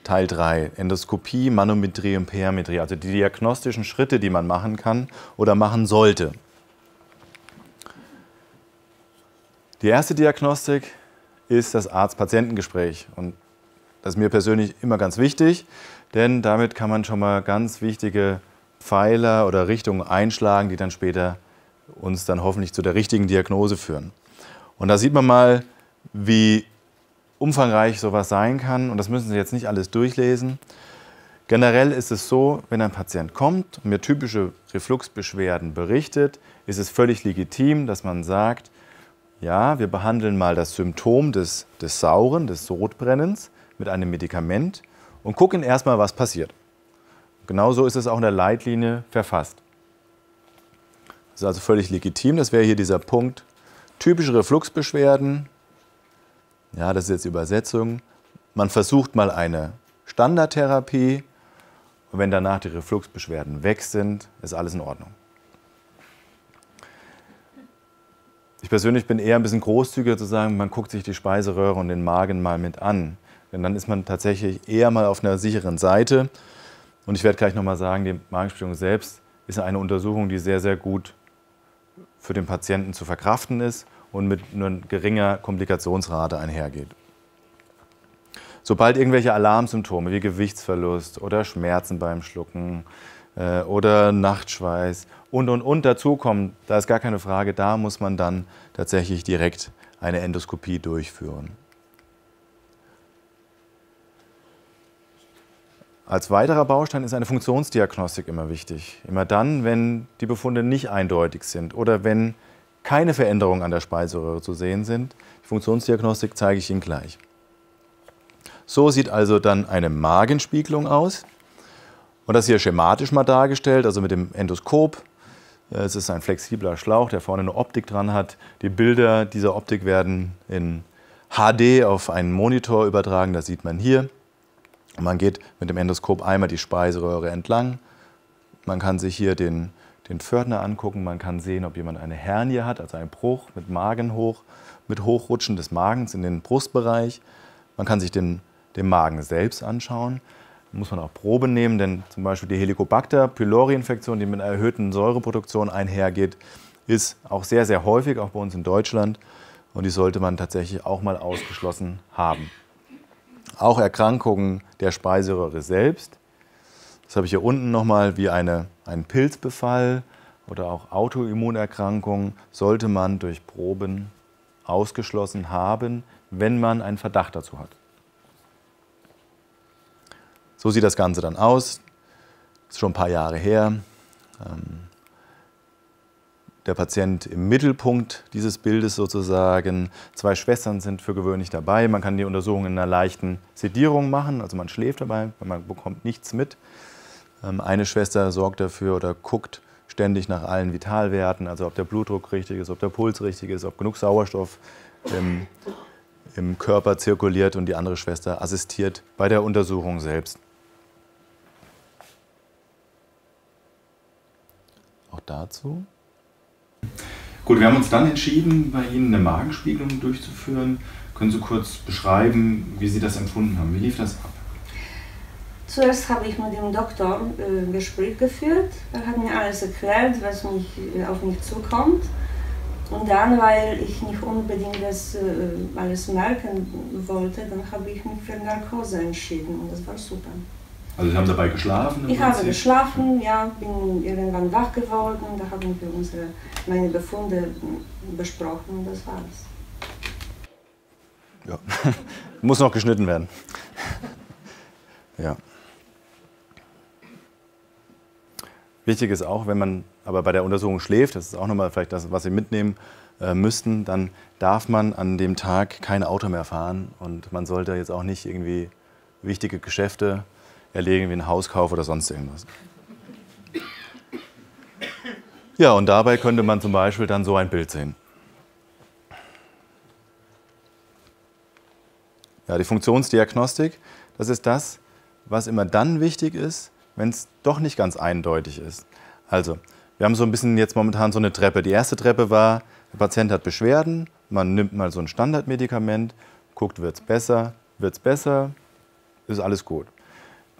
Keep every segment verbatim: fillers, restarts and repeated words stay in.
Teil drei, Endoskopie, Manometrie und Perimetrie, also die diagnostischen Schritte, die man machen kann oder machen sollte. Die erste Diagnostik ist das Arzt-Patienten-Gespräch und das ist mir persönlich immer ganz wichtig, denn damit kann man schon mal ganz wichtige Pfeiler oder Richtungen einschlagen, die dann später uns dann hoffentlich zu der richtigen Diagnose führen. Und da sieht man mal, wie umfangreich sowas sein kann und das müssen Sie jetzt nicht alles durchlesen. Generell ist es so, wenn ein Patient kommt und mir typische Refluxbeschwerden berichtet, ist es völlig legitim, dass man sagt, ja, wir behandeln mal das Symptom des, des Sauren, des Sodbrennens mit einem Medikament und gucken erstmal, was passiert. Genauso ist es auch in der Leitlinie verfasst. Das ist also völlig legitim, das wäre hier dieser Punkt. Typische Refluxbeschwerden, ja, das ist jetzt die Übersetzung. Man versucht mal eine Standardtherapie und wenn danach die Refluxbeschwerden weg sind, ist alles in Ordnung. Ich persönlich bin eher ein bisschen großzügiger zu sagen, man guckt sich die Speiseröhre und den Magen mal mit an. Denn dann ist man tatsächlich eher mal auf einer sicheren Seite. Und ich werde gleich nochmal sagen, die Magenspiegelung selbst ist eine Untersuchung, die sehr, sehr gut für den Patienten zu verkraften ist und mit nur geringer Komplikationsrate einhergeht. Sobald irgendwelche Alarmsymptome wie Gewichtsverlust oder Schmerzen beim Schlucken äh, oder Nachtschweiß und, und, und dazukommen, da ist gar keine Frage, da muss man dann tatsächlich direkt eine Endoskopie durchführen. Als weiterer Baustein ist eine Funktionsdiagnostik immer wichtig. Immer dann, wenn die Befunde nicht eindeutig sind oder wenn keine Veränderungen an der Speiseröhre zu sehen sind. Die Funktionsdiagnostik zeige ich Ihnen gleich. So sieht also dann eine Magenspiegelung aus. Und das hier schematisch mal dargestellt, also mit dem Endoskop. Es ist ein flexibler Schlauch, der vorne eine Optik dran hat. Die Bilder dieser Optik werden in H D auf einen Monitor übertragen, das sieht man hier. Man geht mit dem Endoskop einmal die Speiseröhre entlang. Man kann sich hier den, den Pförtner angucken. Man kann sehen, ob jemand eine Hernie hat, also einen Bruch mit Magen hoch, mit Hochrutschen des Magens in den Brustbereich. Man kann sich den, den Magen selbst anschauen. Da muss man auch Proben nehmen, denn zum Beispiel die Helicobacter pylori-Infektion, die mit einer erhöhten Säureproduktion einhergeht, ist auch sehr, sehr häufig, auch bei uns in Deutschland. Und die sollte man tatsächlich auch mal ausgeschlossen haben. Auch Erkrankungen der Speiseröhre selbst. Das habe ich hier unten nochmal wie eine, einen Pilzbefall oder auch Autoimmunerkrankungen sollte man durch Proben ausgeschlossen haben, wenn man einen Verdacht dazu hat. So sieht das Ganze dann aus. Das ist schon ein paar Jahre her. Der Patient im Mittelpunkt dieses Bildes sozusagen. Zwei Schwestern sind für gewöhnlich dabei. Man kann die Untersuchung in einer leichten Sedierung machen, also man schläft dabei, man bekommt nichts mit. Eine Schwester sorgt dafür oder guckt ständig nach allen Vitalwerten, also ob der Blutdruck richtig ist, ob der Puls richtig ist, ob genug Sauerstoff im, im Körper zirkuliert und die andere Schwester assistiert bei der Untersuchung selbst. Auch dazu. Gut, wir haben uns dann entschieden, bei Ihnen eine Magenspiegelung durchzuführen. Können Sie kurz beschreiben, wie Sie das empfunden haben? Wie lief das ab? Zuerst habe ich mit dem Doktor ein äh, Gespräch geführt. Er hat mir alles erklärt, was mich, äh, auf mich zukommt. Und dann, weil ich nicht unbedingt das äh, alles merken wollte, dann habe ich mich für Narkose entschieden und das war super. Also Sie haben dabei geschlafen? Ich habe geschlafen, ja, bin irgendwann wach geworden, da haben wir unsere, meine Befunde besprochen und das war's. Ja, muss noch geschnitten werden. Ja. Wichtig ist auch, wenn man aber bei der Untersuchung schläft, das ist auch nochmal vielleicht das, was Sie mitnehmen äh, müssten, dann darf man an dem Tag kein Auto mehr fahren und man sollte jetzt auch nicht irgendwie wichtige Geschäfte erlegen, wie einen Hauskauf oder sonst irgendwas. Ja, und dabei könnte man zum Beispiel dann so ein Bild sehen. Ja, die Funktionsdiagnostik, das ist das, was immer dann wichtig ist, wenn es doch nicht ganz eindeutig ist. Also, wir haben so ein bisschen jetzt momentan so eine Treppe. Die erste Treppe war, der Patient hat Beschwerden, man nimmt mal so ein Standardmedikament, guckt, wird es besser, wird es besser, ist alles gut.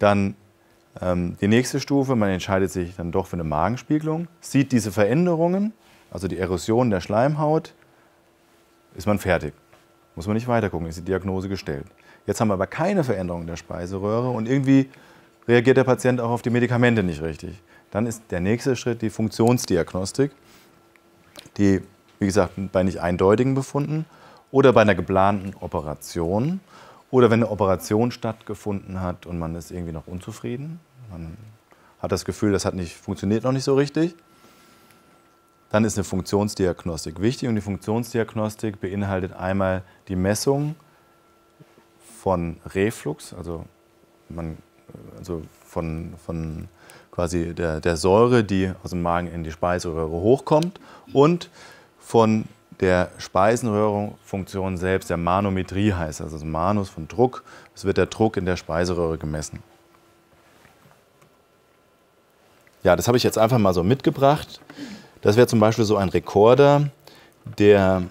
Dann ähm, die nächste Stufe, man entscheidet sich dann doch für eine Magenspiegelung, sieht diese Veränderungen, also die Erosion der Schleimhaut, ist man fertig. Muss man nicht weiter gucken, ist die Diagnose gestellt. Jetzt haben wir aber keine Veränderung der Speiseröhre und irgendwie reagiert der Patient auch auf die Medikamente nicht richtig. Dann ist der nächste Schritt die Funktionsdiagnostik, die, wie gesagt, bei nicht eindeutigen Befunden oder bei einer geplanten Operation oder wenn eine Operation stattgefunden hat und man ist irgendwie noch unzufrieden, man hat das Gefühl, das hat nicht, funktioniert noch nicht so richtig, dann ist eine Funktionsdiagnostik wichtig und die Funktionsdiagnostik beinhaltet einmal die Messung von Reflux, also, man, also von, von quasi der, der Säure, die aus dem Magen in die Speiseröhre hochkommt und von der Speisenröhrenfunktion selbst, der Manometrie heißt, also das Manus von Druck, es wird der Druck in der Speiseröhre gemessen. Ja, das habe ich jetzt einfach mal so mitgebracht. Das wäre zum Beispiel so ein Rekorder, der,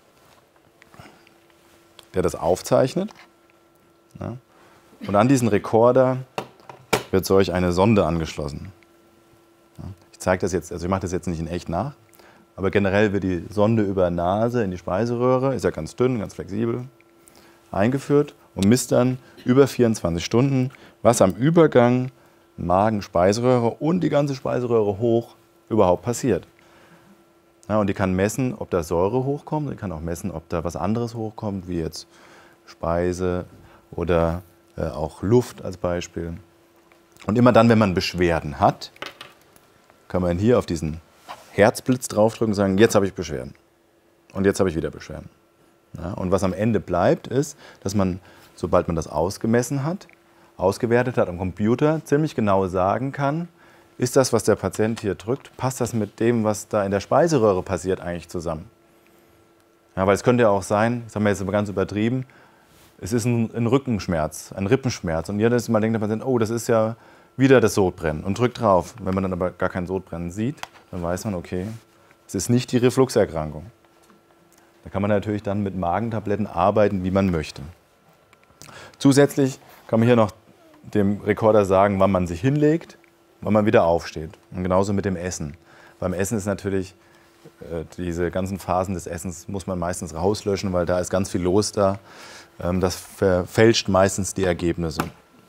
der das aufzeichnet. Ja. Und an diesen Rekorder wird solch eine Sonde angeschlossen. Ja. Ich zeige das jetzt, also ich mache das jetzt nicht in echt nach, aber generell wird die Sonde über Nase in die Speiseröhre, ist ja ganz dünn, ganz flexibel, eingeführt und misst dann über vierundzwanzig Stunden, was am Übergang Magen-Speiseröhre und die ganze Speiseröhre hoch überhaupt passiert. Ja, und die kann messen, ob da Säure hochkommt, die kann auch messen, ob da was anderes hochkommt, wie jetzt Speise oder äh, auch Luft als Beispiel. Und immer dann, wenn man Beschwerden hat, kann man hier auf diesen Herzblitz draufdrücken und sagen, jetzt habe ich Beschwerden. Und jetzt habe ich wieder Beschwerden. Ja, und was am Ende bleibt, ist, dass man, sobald man das ausgemessen hat, ausgewertet hat am Computer, ziemlich genau sagen kann, ist das, was der Patient hier drückt, passt das mit dem, was da in der Speiseröhre passiert, eigentlich zusammen? Ja, weil es könnte ja auch sein, das haben wir jetzt aber ganz übertrieben, es ist ein, ein Rückenschmerz, ein Rippenschmerz. Und jedes Mal denkt der Patient, oh, das ist ja wieder das Sodbrennen und drückt drauf. Wenn man dann aber gar kein Sodbrennen sieht, dann weiß man, okay, es ist nicht die Refluxerkrankung. Da kann man natürlich dann mit Magentabletten arbeiten, wie man möchte. Zusätzlich kann man hier noch dem Rekorder sagen, wann man sich hinlegt, wann man wieder aufsteht. Und genauso mit dem Essen. Beim Essen ist natürlich, äh, diese ganzen Phasen des Essens muss man meistens rauslöschen, weil da ist ganz viel los da. Ähm, das verfälscht meistens die Ergebnisse.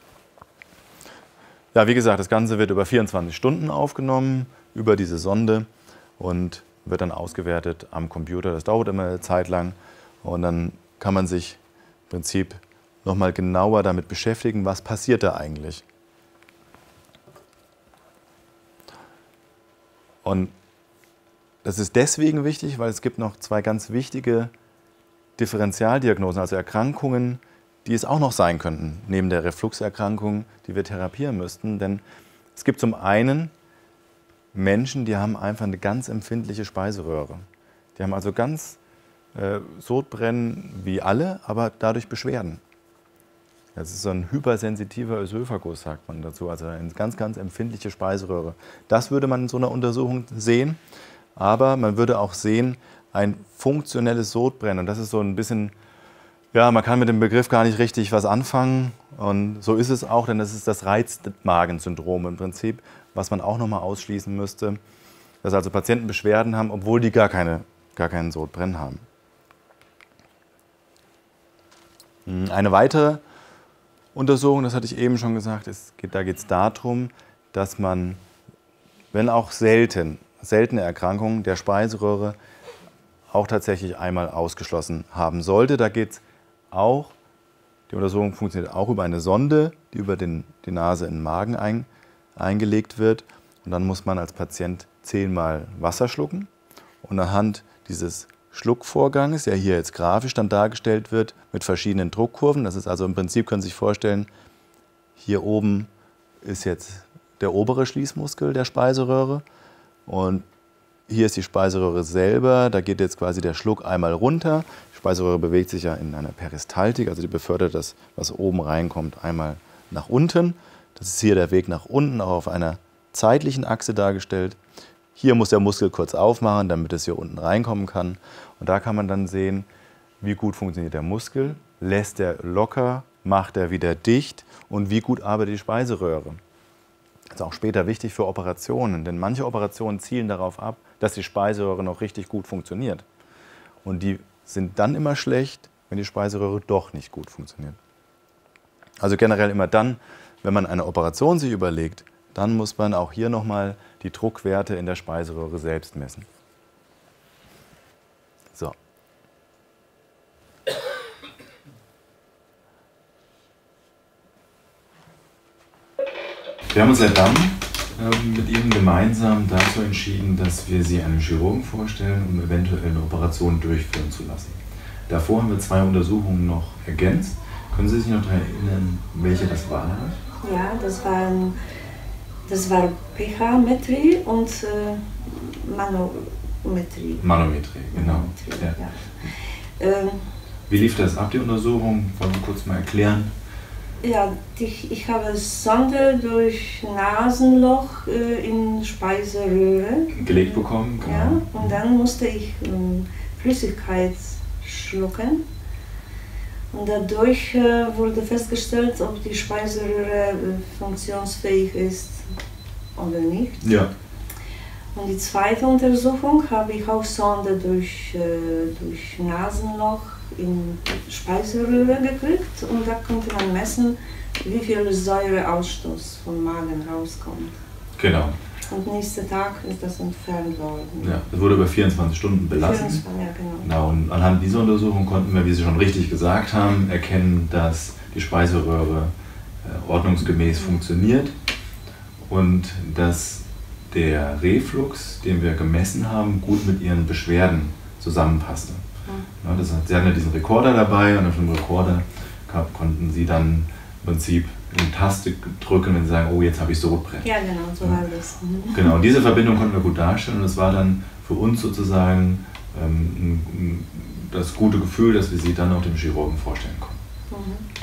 Ja, wie gesagt, das Ganze wird über vierundzwanzig Stunden aufgenommen, über diese Sonde und wird dann ausgewertet am Computer. Das dauert immer eine Zeit lang und dann kann man sich im Prinzip nochmal genauer damit beschäftigen, was passiert da eigentlich. Und das ist deswegen wichtig, weil es gibt noch zwei ganz wichtige Differentialdiagnosen, also Erkrankungen, die es auch noch sein könnten, neben der Refluxerkrankung, die wir therapieren müssten. Denn es gibt zum einen Menschen, die haben einfach eine ganz empfindliche Speiseröhre. Die haben also ganz äh, Sodbrennen wie alle, aber dadurch Beschwerden. Das ist so ein hypersensitiver Ösophagus, sagt man dazu, also eine ganz, ganz empfindliche Speiseröhre. Das würde man in so einer Untersuchung sehen, aber man würde auch sehen, ein funktionelles Sodbrennen. Und das ist so ein bisschen, ja, man kann mit dem Begriff gar nicht richtig was anfangen. Und so ist es auch, denn das ist das Reizmagensyndrom im Prinzip, was man auch nochmal ausschließen müsste. Dass also Patienten Beschwerden haben, obwohl die gar, keine, gar keinen Sodbrennen haben. Eine weitere Untersuchung, das hatte ich eben schon gesagt, es geht, da geht es darum, dass man, wenn auch selten, seltene Erkrankungen der Speiseröhre auch tatsächlich einmal ausgeschlossen haben sollte. Da geht es auch, die Untersuchung funktioniert auch über eine Sonde, die über den, die Nase in den Magen ein, eingelegt wird. Und dann muss man als Patient zehnmal Wasser schlucken. Und anhand dieses Schluckvorganges, der hier jetzt grafisch dann dargestellt wird, mit verschiedenen Druckkurven. Das ist also im Prinzip, können Sie sich vorstellen, hier oben ist jetzt der obere Schließmuskel der Speiseröhre und hier ist die Speiseröhre selber, da geht jetzt quasi der Schluck einmal runter. Die Speiseröhre bewegt sich ja in einer Peristaltik, also die befördert das, was oben reinkommt, einmal nach unten. Das ist hier der Weg nach unten, auch auf einer zeitlichen Achse dargestellt. Hier muss der Muskel kurz aufmachen, damit es hier unten reinkommen kann. Und da kann man dann sehen, wie gut funktioniert der Muskel. Lässt er locker, macht er wieder dicht und wie gut arbeitet die Speiseröhre. Das ist auch später wichtig für Operationen, denn manche Operationen zielen darauf ab, dass die Speiseröhre noch richtig gut funktioniert. Und die sind dann immer schlecht, wenn die Speiseröhre doch nicht gut funktioniert. Also generell immer dann, wenn man eine Operation sich überlegt, dann muss man auch hier nochmal die Druckwerte in der Speiseröhre selbst messen. So. Wir haben uns ja dann ähm, mit Ihnen gemeinsam dazu entschieden, dass wir Sie einem Chirurgen vorstellen, um eventuell eine Operation durchführen zu lassen. Davor haben wir zwei Untersuchungen noch ergänzt. Können Sie sich noch daran erinnern, welche das waren? Ja, das waren das war pH-Metrie und äh, Manometrie. Manometrie, genau. Manometrie, ja. Ja. Ähm, Wie lief das ab, die Untersuchung? Wollen wir kurz mal erklären? Ja, ich, ich habe Sonde durch Nasenloch äh, in Speiseröhre gelegt bekommen. Genau. Ja, und dann musste ich ähm, Flüssigkeit schlucken. Und dadurch äh, wurde festgestellt, ob die Speiseröhre äh, funktionsfähig ist oder nicht. Ja. Und die zweite Untersuchung habe ich auch Sonde durch, äh, durch Nasenloch in Speiseröhre gekriegt und da konnte man messen, wie viel Säureausstoß vom Magen rauskommt. Genau. Und nächsten Tag ist das entfernt worden. Ja, das wurde über vierundzwanzig Stunden belassen. vierundzwanzig, ja, genau. Genau, und anhand dieser Untersuchung konnten wir, wie Sie schon richtig gesagt haben, erkennen, dass die Speiseröhre äh, ordnungsgemäß mhm. funktioniert und dass der Reflux, den wir gemessen haben, gut mit Ihren Beschwerden zusammenpasste. Ja, das hat, Sie hatten ja diesen Rekorder dabei und auf dem Rekorder konnten Sie dann im Prinzip eine Taste drücken, wenn Sie sagen, oh, jetzt habe ich Sodbrennen. Ja, genau, so war das. Mhm. Genau, und diese Verbindung konnten wir gut darstellen und es war dann für uns sozusagen ähm, das gute Gefühl, dass wir Sie dann auch dem Chirurgen vorstellen konnten. Mhm.